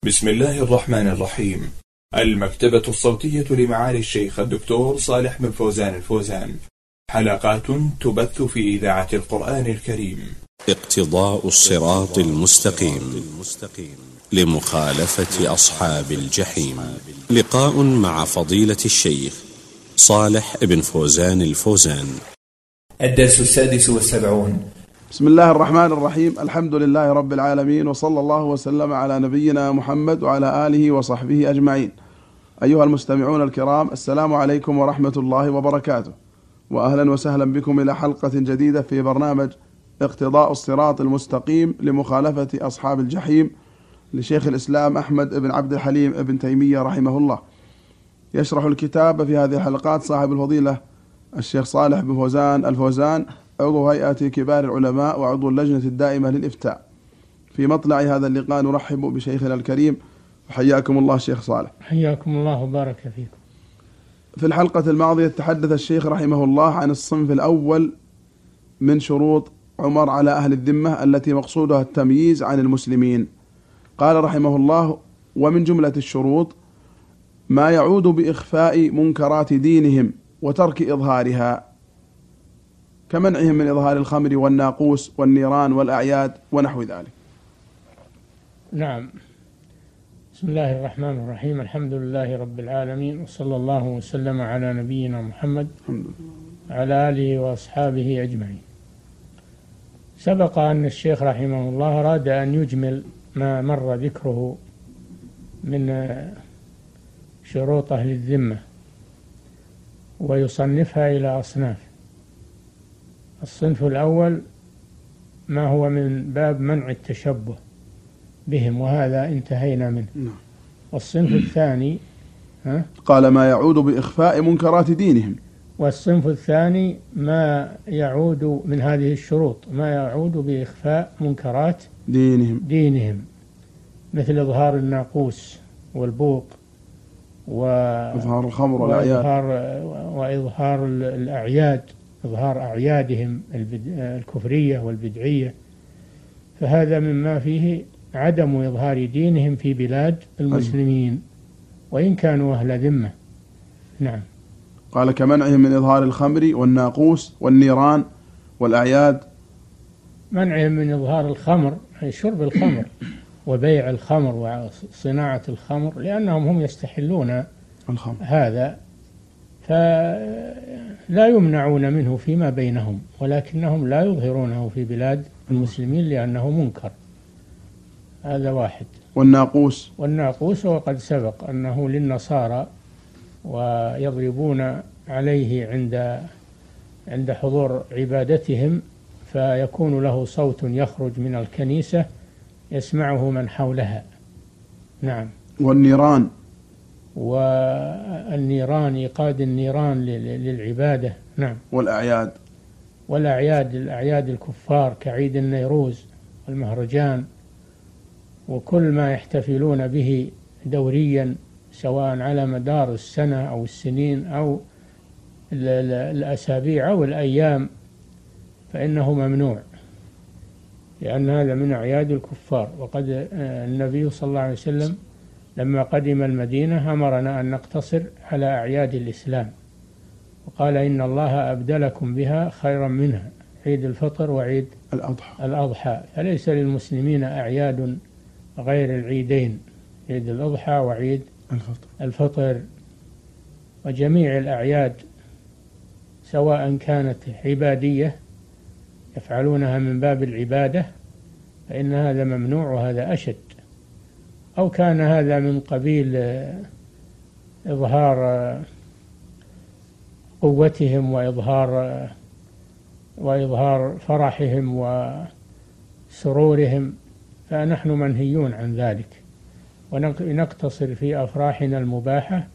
بسم الله الرحمن الرحيم. المكتبة الصوتية لمعالي الشيخ الدكتور صالح بن فوزان الفوزان. حلقات تبث في إذاعة القرآن الكريم. اقتضاء الصراط المستقيم لمخالفة أصحاب الجحيم. لقاء مع فضيلة الشيخ صالح بن فوزان الفوزان. الدرس 76. بسم الله الرحمن الرحيم. الحمد لله رب العالمين، وصلى الله وسلم على نبينا محمد وعلى آله وصحبه أجمعين. أيها المستمعون الكرام، السلام عليكم ورحمة الله وبركاته، وأهلا وسهلا بكم إلى حلقة جديدة في برنامج اقتضاء الصراط المستقيم لمخالفة أصحاب الجحيم لشيخ الإسلام أحمد بن عبد الحليم بن تيمية رحمه الله. يشرح الكتاب في هذه الحلقات صاحب الفضيلة الشيخ صالح بن فوزان الفوزان، عضو هيئة كبار العلماء وعضو اللجنة الدائمة للإفتاء. في مطلع هذا اللقاء نرحب بشيخنا الكريم، وحياكم الله شيخ صالح. حياكم الله وبارك فيكم. في الحلقة الماضية تحدث الشيخ رحمه الله عن الصنف الأول من شروط عمر على أهل الذمة التي مقصودها التمييز عن المسلمين. قال رحمه الله: ومن جملة الشروط ما يعود بإخفاء منكرات دينهم وترك إظهارها، كمنعهم من إظهار الخمر والناقوس والنيران والأعياد ونحو ذلك. نعم. بسم الله الرحمن الرحيم. الحمد لله رب العالمين، وصلى الله وسلم على نبينا محمد وعلى آله وأصحابه أجمعين. سبق أن الشيخ رحمه الله أراد أن يجمل ما مر ذكره من شروط أهل الذمة ويصنفها إلى أصناف. الصنف الأول ما هو من باب منع التشبه بهم، وهذا انتهينا منه. والصنف الثاني قال ما يعود بإخفاء منكرات دينهم. والصنف الثاني ما يعود من هذه الشروط ما يعود بإخفاء منكرات دينهم مثل إظهار الناقوس والبوق وإظهار الخمر وإظهار الأعياد، إظهار أعيادهم الكفرية والبدعية، فهذا مما فيه عدم إظهار دينهم في بلاد المسلمين وإن كانوا أهل ذمة. نعم. قال كمنعهم من إظهار الخمر والناقوس والنيران والأعياد. منعهم من إظهار الخمر، أي شرب الخمر وبيع الخمر وصناعة الخمر، لأنهم هم يستحلون الخمر هذا، فلا يمنعون منه فيما بينهم، ولكنهم لا يظهرونه في بلاد المسلمين لأنه منكر. هذا واحد. والناقوس وقد سبق أنه للنصارى، ويضربون عليه عند حضور عبادتهم، فيكون له صوت يخرج من الكنيسة يسمعه من حولها. نعم. والنيران إيقاد النيران للعبادة. نعم. الأعياد الكفار كعيد النيروز والمهرجان وكل ما يحتفلون به دوريا، سواء على مدار السنة أو السنين أو الأسابيع أو الأيام، فإنه ممنوع، لأن هذا من أعياد الكفار. وقد النبي صلى الله عليه وسلم لما قدم المدينة أمرنا أن نقتصر على أعياد الإسلام، وقال إن الله أبدلكم بها خيرا منها، عيد الفطر وعيد الأضحى. فليس للمسلمين أعياد غير العيدين، عيد الأضحى وعيد الفطر. وجميع الأعياد سواء كانت عبادية يفعلونها من باب العبادة فإن هذا ممنوع وهذا أشد، أو كان هذا من قبيل إظهار قوتهم وإظهار فرحهم وسرورهم، فنحن منهيون عن ذلك، ونقتصر في أفراحنا المباحة،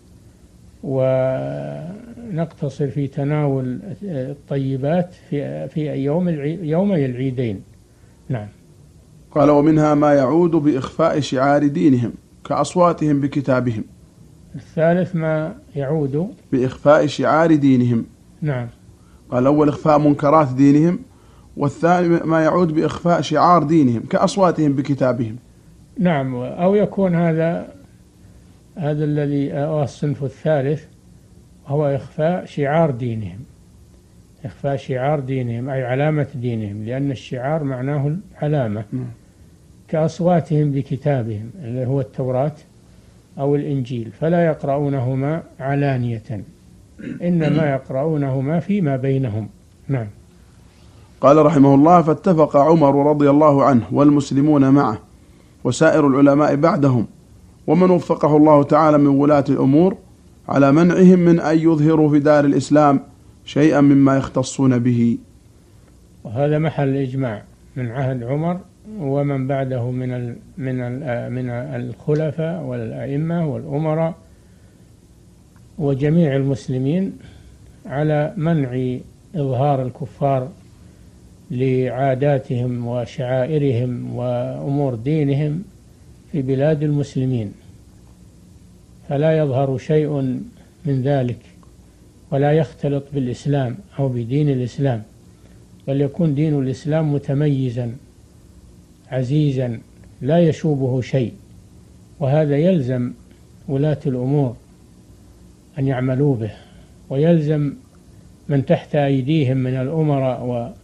ونقتصر في تناول الطيبات في يومي العيدين. نعم. قال ومنها ما يعود بإخفاء شعار دينهم كأصواتهم بكتابهم. الثالث ما يعود بإخفاء شعار دينهم. نعم. قال الأول إخفاء منكرات دينهم، والثاني ما يعود بإخفاء شعار دينهم كأصواتهم بكتابهم. نعم، أو يكون هذا الذي الصنف الثالث هو إخفاء شعار دينهم، إخفاء شعار دينهم أي علامة دينهم، لأن الشعار معناه العلامة، كأصواتهم بكتابهم اللي هو التوراة أو الإنجيل، فلا يقرؤونهما علانية، إنما يقرؤونهما فيما بينهم. نعم. قال رحمه الله: فاتفق عمر رضي الله عنه والمسلمون معه وسائر العلماء بعدهم ومن وفقه الله تعالى من ولاة الأمور على منعهم من أن يظهروا في دار الإسلام شيئا مما يختصون به. وهذا محل إجماع من عهد عمر ومن بعده من الخلفاء والأئمة والأمراء وجميع المسلمين على منع إظهار الكفار لعاداتهم وشعائرهم وأمور دينهم في بلاد المسلمين، فلا يظهر شيء من ذلك ولا يختلط بالإسلام أو بدين الإسلام، بل يكون دين الإسلام متميزا عزيزا لا يشوبه شيء. وهذا يلزم ولاة الأمور أن يعملوا به، ويلزم من تحت أيديهم من الأمراء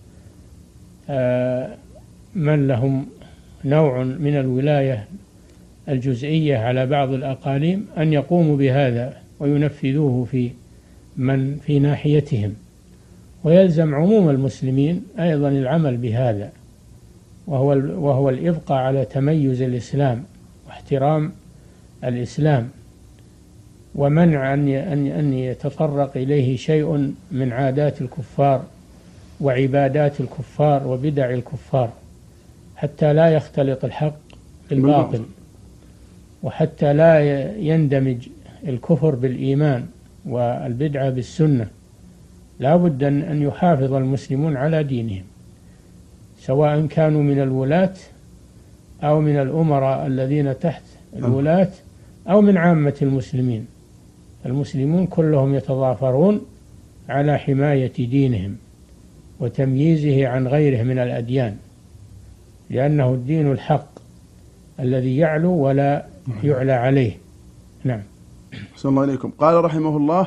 ومن لهم نوع من الولاية الجزئية على بعض الأقاليم أن يقوموا بهذا وينفذوه في ناحيتهم. ويلزم عموم المسلمين أيضا العمل بهذا، وهو الإبقاء على تميز الإسلام واحترام الإسلام، ومنع أن يتطرق إليه شيء من عادات الكفار وعبادات الكفار وبدع الكفار، حتى لا يختلط الحق بالباطل، وحتى لا يندمج الكفر بالإيمان والبدعة بالسنة. لا بد أن يحافظ المسلمون على دينهم، سواء كانوا من الولاة أو من الأمراء الذين تحت الولاة أو من عامة المسلمين. المسلمون كلهم يتضافرون على حماية دينهم وتمييزه عن غيره من الأديان، لأنه الدين الحق الذي يعلو ولا يعلى عليه. نعم. أحسن الله إليكم. قال رحمه الله: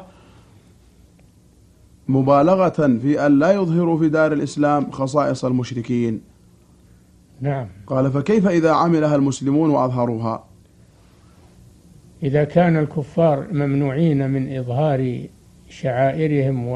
مبالغة في أن لا يظهروا في دار الإسلام خصائص المشركين. نعم. قال: فكيف إذا عملها المسلمون وأظهروها؟ إذا كان الكفار ممنوعين من إظهار شعائرهم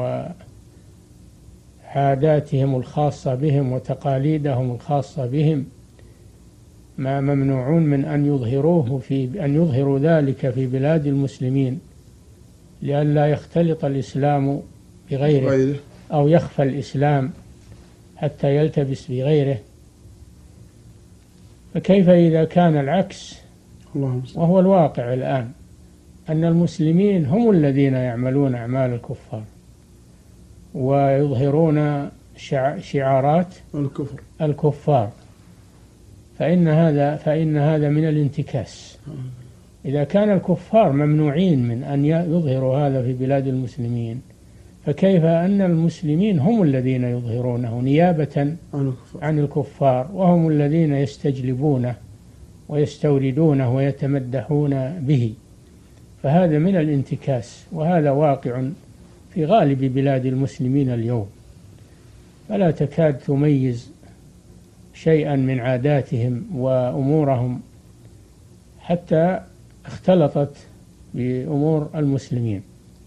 وعاداتهم الخاصة بهم وتقاليدهم الخاصة بهم، ما ممنوعون من أن يظهروا ذلك في بلاد المسلمين لئلا يختلط الإسلام بغيره أو يخفى الإسلام حتى يلتبس بغيره، فكيف إذا كان العكس؟ وهو الواقع الآن أن المسلمين هم الذين يعملون أعمال الكفار ويظهرون شعارات الكفار، فإن هذا من الانتكاس. إذا كان الكفار ممنوعين من أن يظهروا هذا في بلاد المسلمين، فكيف أن المسلمين هم الذين يظهرونه نيابة عن الكفار، وهم الذين يستجلبونه ويستوردونه ويتمدحون به؟ فهذا من الانتكاس، وهذا واقع في غالب بلاد المسلمين اليوم، فلا تكاد تميز شيئا من عاداتهم وأمورهم حتى اختلطت بأمور المسلمين،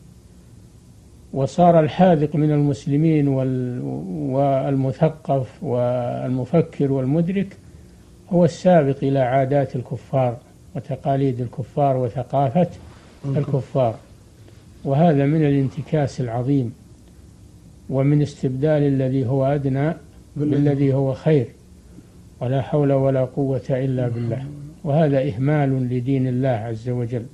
وصار الحاذق من المسلمين والمثقف والمفكر والمدرك هو السابق إلى عادات الكفار وتقاليد الكفار وثقافة الكفار، وهذا من الانتكاس العظيم ومن استبدال الذي هو أدنى بالذي هو خير، ولا حول ولا قوة إلا بالله. وهذا إهمال لدين الله عز وجل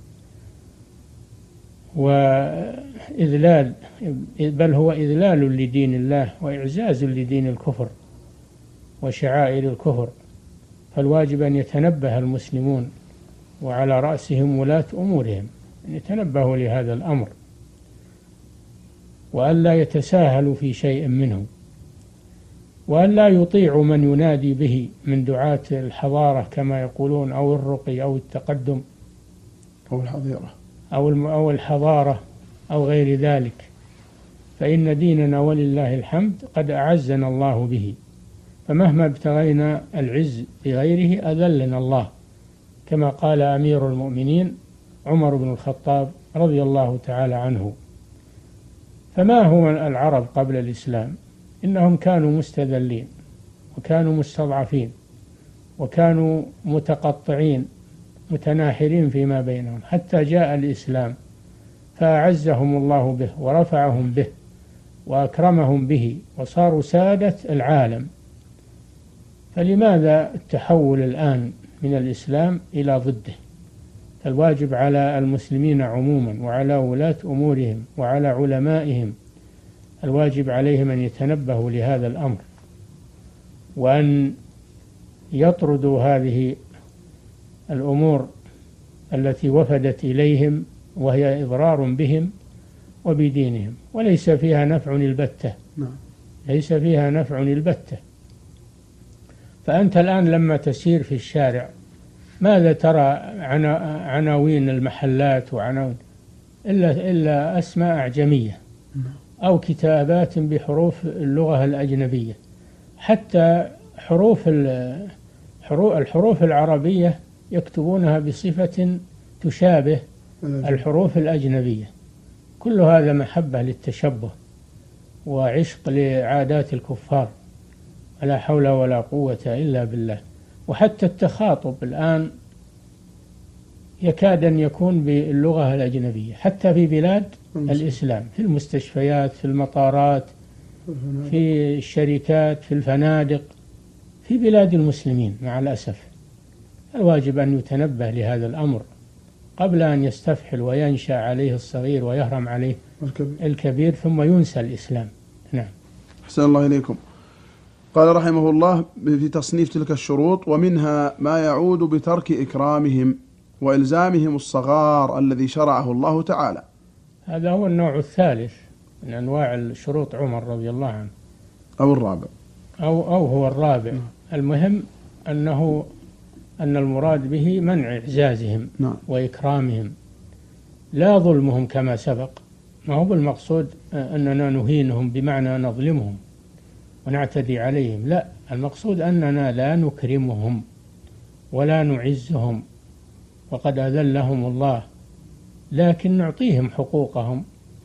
وإذلال، بل هو إذلال لدين الله وإعزاز لدين الكفر وشعائر الكفر. فالواجب أن يتنبه المسلمون وعلى رأسهم ولاة أمورهم أن يتنبهوا لهذا الأمر، وأن لا يتساهلوا في شيء منه، وأن لا يطيعوا من ينادي به من دعاة الحضارة كما يقولون، أو الرقي أو التقدم أو الحضيرة أو الحضارة أو غير ذلك، فإن ديننا ولله الحمد قد أعزنا الله به، فمهما ابتغينا العز بغيره أذلنا الله، كما قال أمير المؤمنين عمر بن الخطاب رضي الله تعالى عنه. فما هو العرب قبل الإسلام؟ إنهم كانوا مستذلين وكانوا مستضعفين وكانوا متقطعين متناحرين فيما بينهم، حتى جاء الإسلام فأعزهم الله به ورفعهم به وأكرمهم به وصاروا سادة العالم. فلماذا التحول الآن من الإسلام إلى ضده؟ الواجب على المسلمين عموما وعلى ولاة أمورهم وعلى علمائهم، الواجب عليهم أن يتنبهوا لهذا الأمر، وأن يطردوا هذه الأمور التي وفدت إليهم وهي إضرار بهم وبدينهم، وليس فيها نفع البتة. ليس فيها نفع البتة. فأنت الآن لما تسير في الشارع ماذا ترى؟ عناوين المحلات وعناوين إلا أسماء أعجمية أو كتابات بحروف اللغة الأجنبية. حتى الحروف العربية يكتبونها بصفة تشابه الحروف الأجنبية. كل هذا محبة للتشبه وعشق لعادات الكفار، لا حول ولا قوة إلا بالله. وحتى التخاطب الآن يكاد أن يكون باللغة الأجنبية، حتى في بلاد الإسلام، في المستشفيات، في المطارات، في الشركات، في الفنادق، في بلاد المسلمين مع الأسف. الواجب أن يتنبه لهذا الأمر قبل أن يستفحل وينشأ عليه الصغير ويهرم عليه الكبير ثم ينسى الإسلام. نعم. أحسن الله إليكم. قال رحمه الله في تصنيف تلك الشروط: ومنها ما يعود بترك إكرامهم وإلزامهم الصغار الذي شرعه الله تعالى. هذا هو النوع الثالث من أنواع الشروط عمر رضي الله عنه، أو الرابع أو هو الرابع. المهم أن المراد به منع إعزازهم وإكرامهم، لا ظلمهم كما سبق. ما هو بالمقصود أننا نهينهم بمعنى نظلمهم ونعتدي عليهم، لا، المقصود أننا لا نكرمهم ولا نعزهم، وقد أذلهم الله، لكن نعطيهم حقوقهم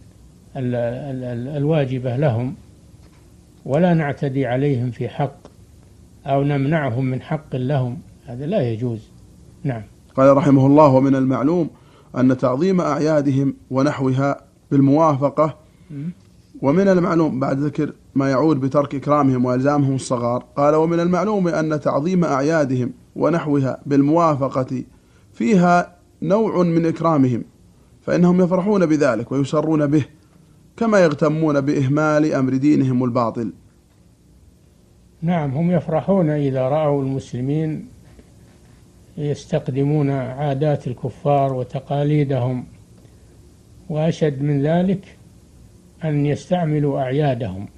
الواجبة لهم، ولا نعتدي عليهم في حق أو نمنعهم من حق لهم، هذا لا يجوز. نعم. قال رحمه الله: ومن المعلوم أن تعظيم أعيادهم ونحوها بالموافقة. ومن المعلوم بعد ذكر ما يعود بترك إكرامهم وإلزامهم الصغار، قال: ومن المعلوم أن تعظيم أعيادهم ونحوها بالموافقة فيها نوع من إكرامهم، فإنهم يفرحون بذلك ويسرون به، كما يغتمون بإهمال أمر دينهم الباطل. نعم، هم يفرحون إذا رأوا المسلمين يستقدمون عادات الكفار وتقاليدهم، وأشد من ذلك أن يستعملوا أعيادهم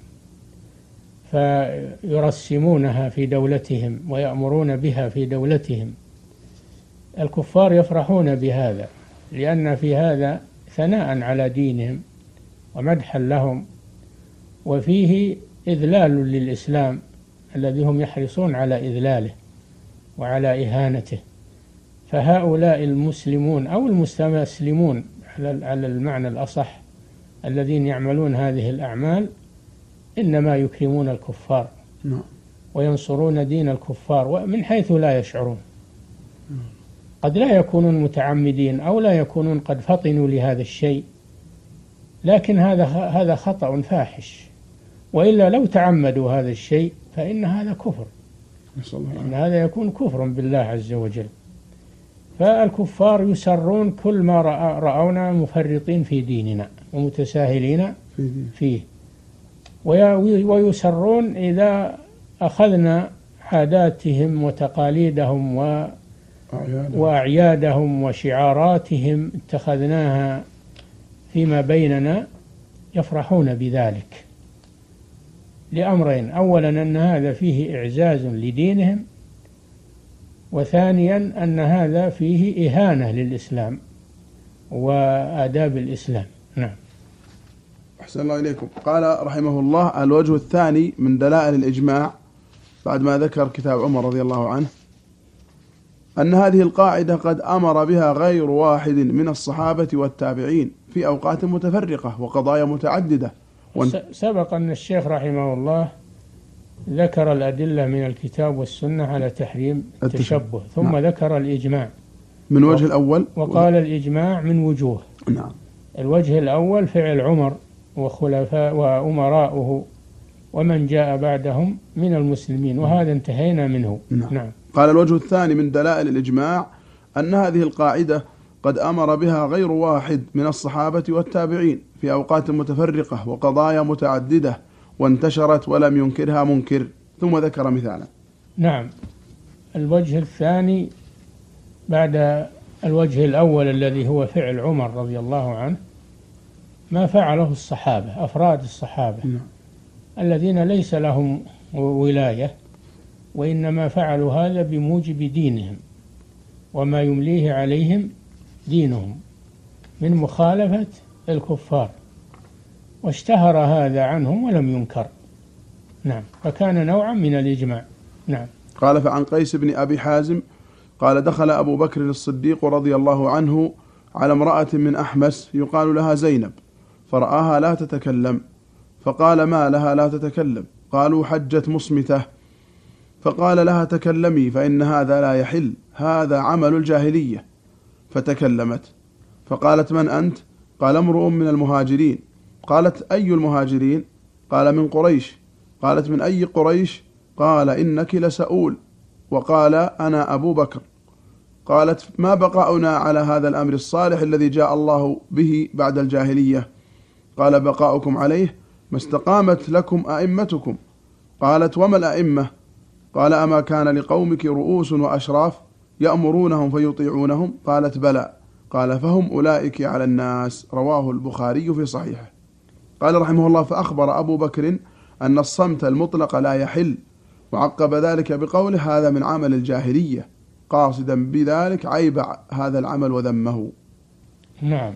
فيرسمونها في دولتهم ويأمرون بها في دولتهم. الكفار يفرحون بهذا، لأن في هذا ثناء على دينهم ومدحا لهم، وفيه إذلال للإسلام الذي هم يحرصون على إذلاله وعلى إهانته. فهؤلاء المسلمون أو المستسلمون على المعنى الأصح الذين يعملون هذه الأعمال إنما يكرمون الكفار وينصرون دين الكفار ومن حيث لا يشعرون. قد لا يكونون متعمدين أو لا يكونون قد فطنوا لهذا الشيء، لكن هذا خطأ فاحش، وإلا لو تعمدوا هذا الشيء فإن هذا كفر، إن هذا يكون كفر بالله عز وجل. فالكفار يسرون كل ما رأونا مفرطين في ديننا ومتساهلين فيه، ويسرون إذا أخذنا عاداتهم وتقاليدهم وأعيادهم وشعاراتهم اتخذناها فيما بيننا، يفرحون بذلك. لأمرين: أولا أن هذا فيه إعزاز لدينهم، وثانيا أن هذا فيه إهانة للإسلام وآداب الإسلام. نعم. أحسن الله إليكم. قال رحمه الله: الوجه الثاني من دلائل الإجماع بعد ما ذكر كتاب عمر رضي الله عنه أن هذه القاعدة قد أمر بها غير واحد من الصحابة والتابعين في أوقات متفرقة وقضايا متعددة. سبق أن الشيخ رحمه الله ذكر الأدلة من الكتاب والسنة على تحريم التشبه، ثم ذكر الإجماع من وجه الأول، وقال الإجماع من وجوه. نعم. الوجه الأول فعل عمر وخلفاء وأمراؤه ومن جاء بعدهم من المسلمين، وهذا انتهينا منه. نعم. قال: الوجه الثاني من دلائل الإجماع أن هذه القاعدة قد أمر بها غير واحد من الصحابة والتابعين في أوقات متفرقة وقضايا متعددة وانتشرت ولم ينكرها منكر، ثم ذكر مثالا. نعم. الوجه الثاني بعد الوجه الأول الذي هو فعل عمر رضي الله عنه ما فعله الصحابة، أفراد الصحابة الذين ليس لهم ولاية، وإنما فعلوا هذا بموجب دينهم وما يمليه عليهم دينهم من مخالفة الكفار، واشتهر هذا عنهم ولم ينكر. نعم. فكان نوعا من الإجماع. نعم. قال: فعن قيس بن أبي حازم قال: دخل أبو بكر الصديق رضي الله عنه على امرأة من أحمس يقال لها زينب، فرآها لا تتكلم، فقال: ما لها لا تتكلم؟ قالوا: حجت مصمتة. فقال لها: تكلمي، فإن هذا لا يحل، هذا عمل الجاهلية. فتكلمت. فقالت: من أنت؟ قال: امرؤ من المهاجرين. قالت: أي المهاجرين؟ قال: من قريش. قالت: من أي قريش؟ قال: إنك لسؤول. وقال: أنا أبو بكر. قالت: ما بقاؤنا على هذا الأمر الصالح الذي جاء الله به بعد الجاهلية؟ قال: بقاؤكم عليه ما استقامت لكم أئمتكم. قالت: وما الأئمة؟ قال: أما كان لقومك رؤوس وأشراف يأمرونهم فيطيعونهم؟ قالت: بلى. قال: فهم أولئك على الناس. رواه البخاري في صحيحه. قال رحمه الله: فأخبر أبو بكر أن الصمت المطلق لا يحل، وعقب ذلك بقوله: هذا من عمل الجاهلية، قاصدا بذلك عيب هذا العمل وذمه. نعم.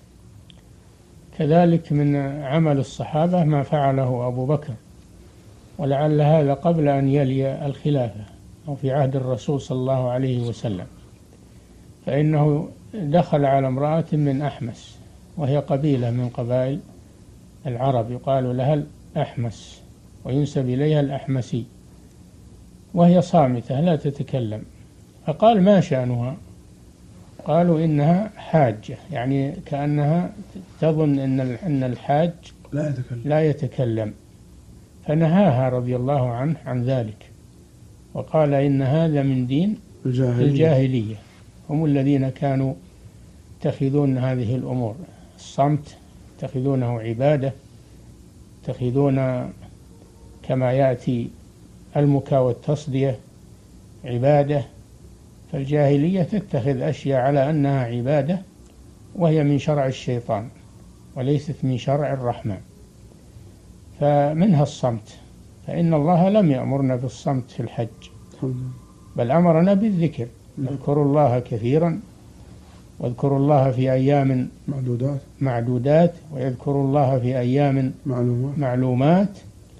كذلك من عمل الصحابة ما فعله أبو بكر، ولعل هذا قبل أن يلي الخلافة أو في عهد الرسول صلى الله عليه وسلم، فإنه دخل على امرأة من أحمس، وهي قبيلة من قبائل العرب يقال لها الأحمس وينسب إليها الأحمسي، وهي صامتة لا تتكلم. فقال: ما شأنها؟ قالوا: إنها حاجة، يعني كأنها تظن أن الحاج لا يتكلم. فنهاها رضي الله عنه عن ذلك، وقال: إن هذا من دين الجاهلية. هم الذين كانوا يتخذون هذه الأمور، الصمت يتخذونه عبادة، يتخذون كما يأتي المكا والتصدية عبادة. فالجاهلية تتخذ أشياء على أنها عبادة وهي من شرع الشيطان وليست من شرع الرحمن. فمنها الصمت، فإن الله لم يأمرنا بالصمت في الحج، بل أمرنا بالذكر. اذكروا الله كثيرا، واذكروا الله في أيام معدودات، ويذكروا الله في أيام معلومات.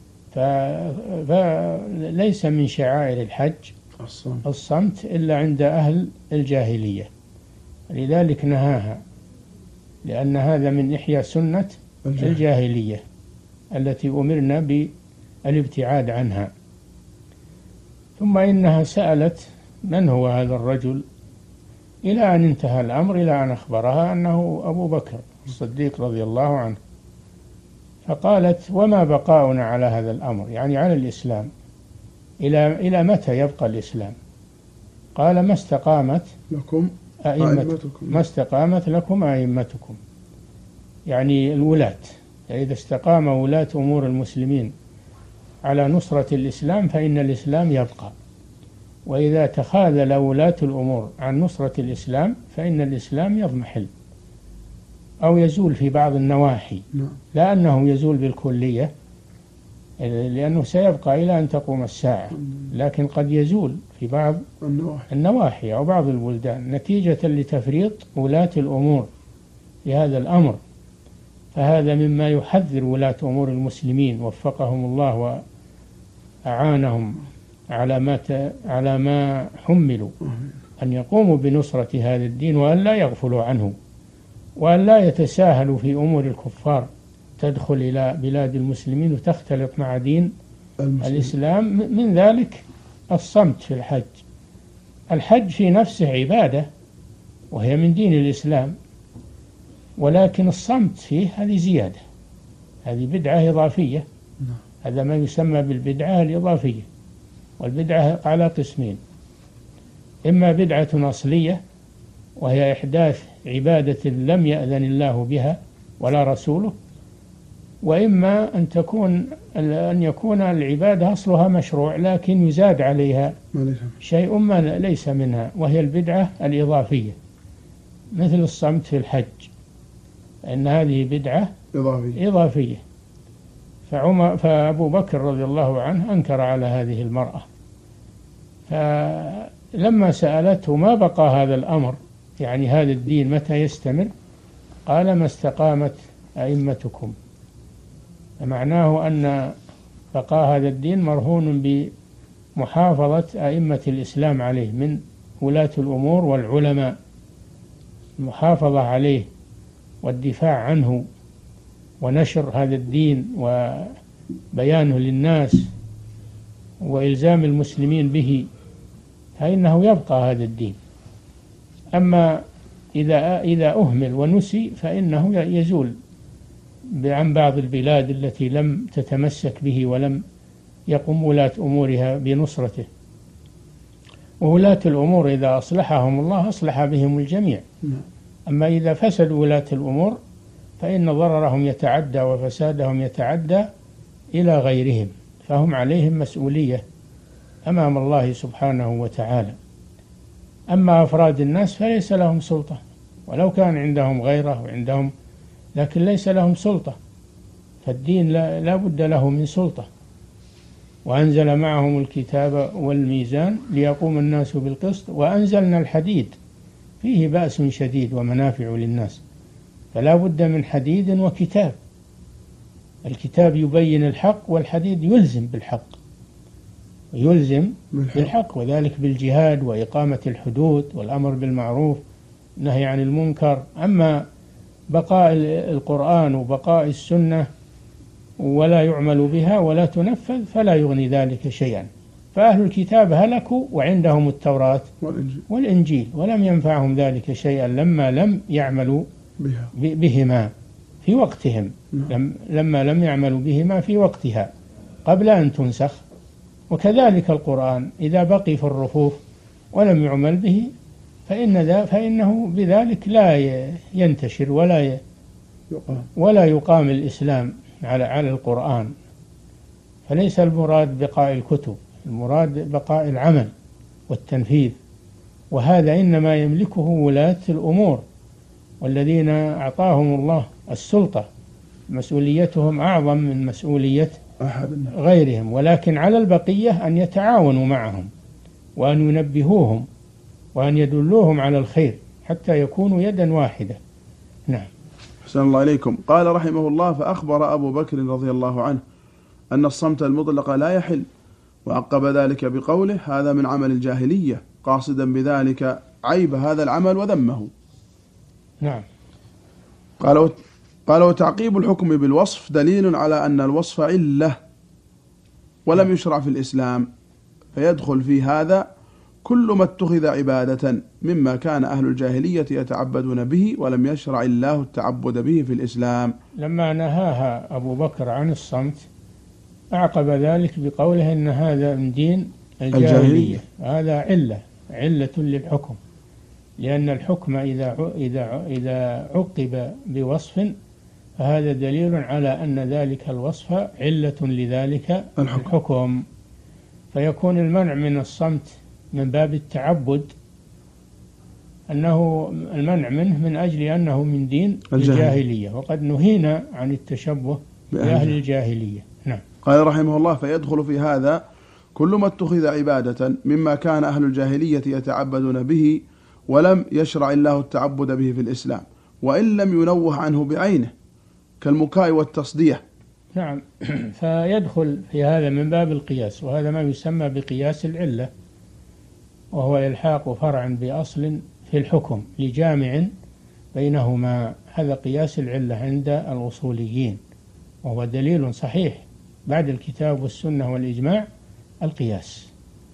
فليس من شعائر الحج الصمت إلا عند أهل الجاهلية، لذلك نهاها، لأن هذا من إحياء سنة الجاهلية التي أمرنا بالابتعاد عنها. ثم إنها سألت: من هو هذا الرجل؟ إلى أن انتهى الأمر إلى أن أخبرها أنه أبو بكر الصديق رضي الله عنه. فقالت: وما بقاؤنا على هذا الأمر، يعني على الإسلام، إلى متى يبقى الإسلام؟ قال: ما استقامت لكم أئمتكم، ما استقامت لكم أئمتكم، يعني الولاة. إذا استقام ولاة أمور المسلمين على نصرة الإسلام فإن الإسلام يبقى، وإذا تخاذل ولاة الأمور عن نصرة الإسلام فإن الإسلام يضمحل أو يزول في بعض النواحي، لا أنه يزول بالكلية، لأنه سيبقى إلى أن تقوم الساعة، لكن قد يزول في بعض النواحي أو بعض البلدان نتيجة لتفريط ولاة الأمور في هذا الأمر. فهذا مما يحذر ولاة أمور المسلمين وفقهم الله وأعانهم على ما حملوا، أن يقوموا بنصرة هذا الدين وأن لا يغفلوا عنه، وأن لا يتساهلوا في أمور الكفار تدخل إلى بلاد المسلمين وتختلط مع دين الإسلام. من ذلك الصمت في الحج. الحج في نفسه عبادة وهي من دين الإسلام، ولكن الصمت فيه هذه زيادة، هذه بدعة إضافية. هذا ما يسمى بالبدعة الإضافية. والبدعة على قسمين: إما بدعة أصلية وهي إحداث عبادة لم يأذن الله بها ولا رسوله، وإما أن يكون العبادة أصلها مشروع لكن يزاد عليها شيء ما ليس منها، وهي البدعة الإضافية، مثل الصمت في الحج، إن هذه بدعة إضافية. فأبو بكر رضي الله عنه أنكر على هذه المرأة، فلما سألته ما بقى هذا الأمر، يعني هذا الدين متى يستمر؟ قال: ما استقامت أئمتكم. فمعناه أن بقاء هذا الدين مرهون بمحافظة أئمة الإسلام عليه من ولاة الأمور والعلماء، المحافظة عليه والدفاع عنه ونشر هذا الدين وبيانه للناس وإلزام المسلمين به، فإنه يبقى هذا الدين. أما إذا أهمل ونسي فإنه يزول عن بعض البلاد التي لم تتمسك به ولم يقم ولاة أمورها بنصرته. وولاة الأمور إذا أصلحهم الله أصلح بهم الجميع. أما إذا فسدوا ولاة الأمور فإن ضررهم يتعدى وفسادهم يتعدى إلى غيرهم، فهم عليهم مسؤولية أمام الله سبحانه وتعالى. أما أفراد الناس فليس لهم سلطة، ولو كان عندهم غيره وعندهم، لكن ليس لهم سلطة. فالدين لا بد له من سلطة. وأنزل معهم الكتاب والميزان ليقوم الناس بالقسط وأنزلنا الحديد فيه بأس شديد ومنافع للناس. فلا بد من حديد وكتاب. الكتاب يبين الحق، والحديد يلزم بالحق، وذلك بالجهاد وإقامة الحدود والأمر بالمعروف والنهي عن المنكر. أما بقاء القرآن وبقاء السنة ولا يعمل بها ولا تنفذ فلا يغني ذلك شيئا. فأهل الكتاب هلكوا وعندهم التوراة والإنجيل ولم ينفعهم ذلك شيئا لما لم يعملوا بهما في وقتهم، لما لم يعملوا بهما في وقتها قبل أن تنسخ. وكذلك القرآن إذا بقي في الرفوف ولم يعمل به فإنه بذلك لا ينتشر ولا يقام الإسلام على القرآن. فليس المراد بقاء الكتب، المراد بقاء العمل والتنفيذ، وهذا إنما يملكه ولاة الأمور والذين أعطاهم الله السلطة. مسؤوليتهم أعظم من مسؤولية غيرهم، ولكن على البقية أن يتعاونوا معهم وأن ينبهوهم وأن يدلوهم على الخير حتى يكونوا يدا واحدة. نعم. أحسن الله إليكم. قال رحمه الله: فأخبر أبو بكر رضي الله عنه أن الصمت المطلق لا يحل، وعقب ذلك بقوله: هذا من عمل الجاهلية، قاصدا بذلك عيب هذا العمل وذمه. نعم. قال: وتعقيب الحكم بالوصف دليل على أن الوصف علة ولم يشرع في الإسلام، فيدخل في هذا كل ما اتخذ عبادة مما كان أهل الجاهلية يتعبدون به ولم يشرع الله التعبد به في الإسلام. لما نهاها أبو بكر عن الصمت أعقب ذلك بقوله إن هذا من دين الجاهلية. هذا علة للحكم، لأن الحكم إذا عقب بوصف فهذا دليل على أن ذلك الوصف علة لذلك الحكم. فيكون المنع من الصمت من باب التعبد، أنه المنع منه من أجل أنه من دين الجاهلية، وقد نهينا عن التشبه بأهل الجاهلية. نعم. قال رحمه الله: فيدخل في هذا كل ما اتخذ عبادة مما كان أهل الجاهلية يتعبدون به ولم يشرع الله التعبد به في الإسلام، وإن لم ينوه عنه بعينه، كالمكاء والتصدية. نعم. فيدخل في هذا من باب القياس، وهذا ما يسمى بقياس العلة، وهو إلحاق فرع بأصل في الحكم لجامع بينهما. هذا قياس العلة عند الأصوليين، وهو دليل صحيح بعد الكتاب والسنة والإجماع القياس.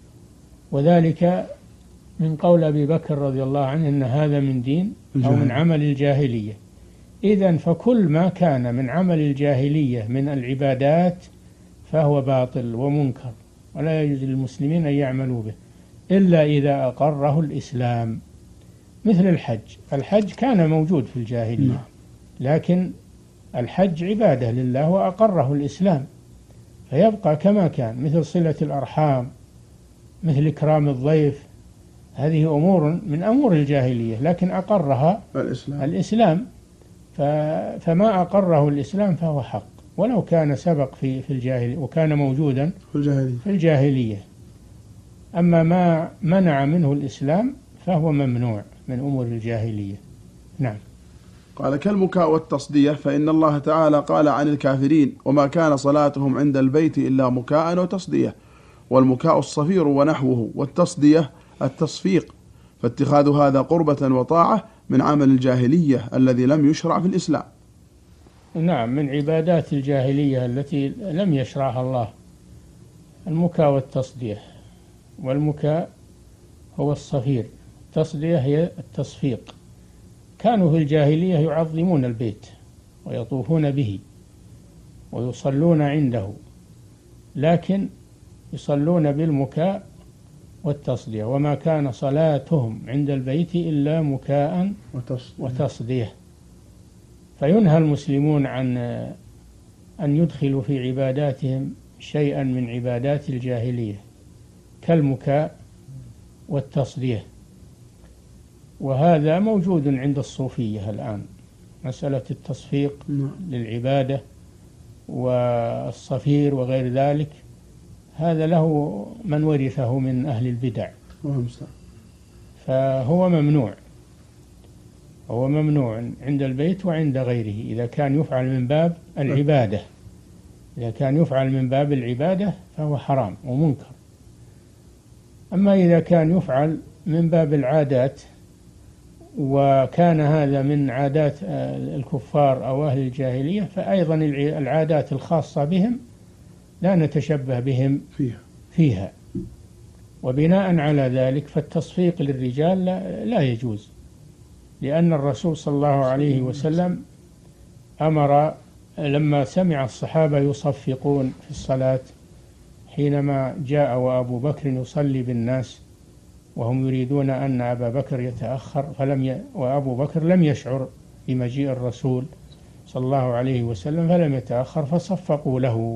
وذلك من قول أبي بكر رضي الله عنه إن هذا من دين أو من عمل الجاهلية. إذن فكل ما كان من عمل الجاهلية من العبادات فهو باطل ومنكر، ولا يجوز للمسلمين أن يعملوا به إلا إذا أقره الإسلام، مثل الحج. الحج كان موجود في الجاهلية، لكن الحج عبادة لله وأقره الإسلام فيبقى كما كان، مثل صلة الأرحام، مثل إكرام الضيف. هذه أمور من أمور الجاهلية لكن أقرها الإسلام. فما أقره الإسلام فهو حق، ولو كان سبق في الجاهلية وكان موجودا في الجاهلية. أما ما منع منه الإسلام فهو ممنوع من أمور الجاهلية. نعم. قال: كالمكاء والتصدية، فإن الله تعالى قال عن الكافرين: وما كان صلاتهم عند البيت إلا مكاء وتصدية. والمكاء الصفير ونحوه، والتصدية التصفيق، فاتخاذ هذا قربة وطاعة من عمل الجاهلية الذي لم يشرع في الإسلام. نعم، من عبادات الجاهلية التي لم يشرعها الله المكاء والتصدية. والمكاء هو الصفير، التصدية هي التصفيق. كانوا في الجاهلية يعظمون البيت ويطوفون به ويصلون عنده، لكن يصلون بالمكاء والتصدية. وما كان صلاتهم عند البيت إلا مكاء وتصدية. فينهى المسلمون عن أن يدخلوا في عباداتهم شيئا من عبادات الجاهلية كالمكاء والتصدية. وهذا موجود عند الصوفية الآن، مسألة التصفيق للعبادة والصفير وغير ذلك. هذا له من ورثه من أهل البدع، فهو ممنوع. هو ممنوع عند البيت وعند غيره إذا كان يفعل من باب العبادة. إذا كان يفعل من باب العبادة فهو حرام ومنكر. أما إذا كان يفعل من باب العادات، وكان هذا من عادات الكفار أو أهل الجاهلية، فأيضا العادات الخاصة بهم لا نتشبه بهم فيها. وبناء على ذلك فالتصفيق للرجال لا يجوز، لأن الرسول صلى الله عليه وسلم أمر لما سمع الصحابة يصفقون في الصلاة حينما جاء وأبو بكر يصلي بالناس وهم يريدون أن أبا بكر يتأخر، وأبو بكر لم يشعر بمجيء الرسول صلى الله عليه وسلم فلم يتأخر، فصفقوا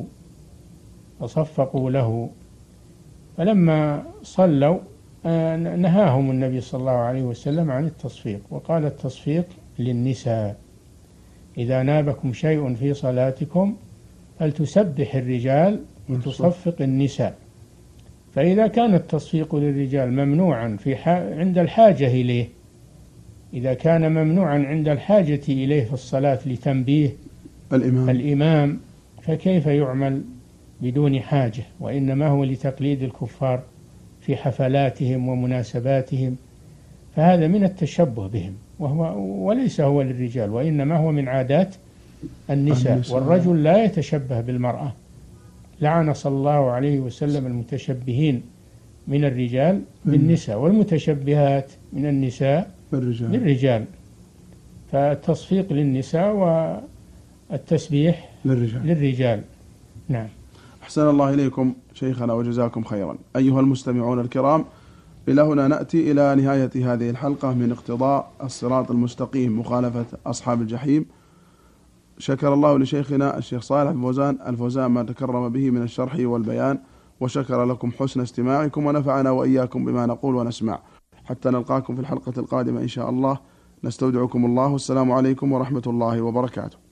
له. فلما صلوا نهاهم النبي صلى الله عليه وسلم عن التصفيق، وقال: التصفيق للنساء، إذا نابكم شيء في صلاتكم فلتسبح الرجال وتصفق النساء. فإذا كان التصفيق للرجال ممنوعا عند الحاجة إليه، إذا كان ممنوعا عند الحاجة إليه في الصلاة لتنبيه الإمام، فكيف يعمل بدون حاجة؟ وإنما هو لتقليد الكفار في حفلاتهم ومناسباتهم، فهذا من التشبه بهم، وليس هو للرجال، وإنما هو من عادات النساء. والرجل لا يتشبه بالمرأة، لعن صلى الله عليه وسلم المتشبهين من الرجال بالنساء، والمتشبهات من النساء بالرجال. فالتصفيق للنساء والتسبيح للرجال. نعم. أحسن الله إليكم شيخنا وجزاكم خيرا. أيها المستمعون الكرام، إلى هنا نأتي إلى نهاية هذه الحلقة من اقتضاء الصراط المستقيم مخالفة أصحاب الجحيم. شكر الله لشيخنا الشيخ صالح بن فوزان الفوزان ما تكرم به من الشرح والبيان، وشكر لكم حسن استماعكم، ونفعنا وإياكم بما نقول ونسمع. حتى نلقاكم في الحلقة القادمة إن شاء الله، نستودعكم الله، والسلام عليكم ورحمة الله وبركاته.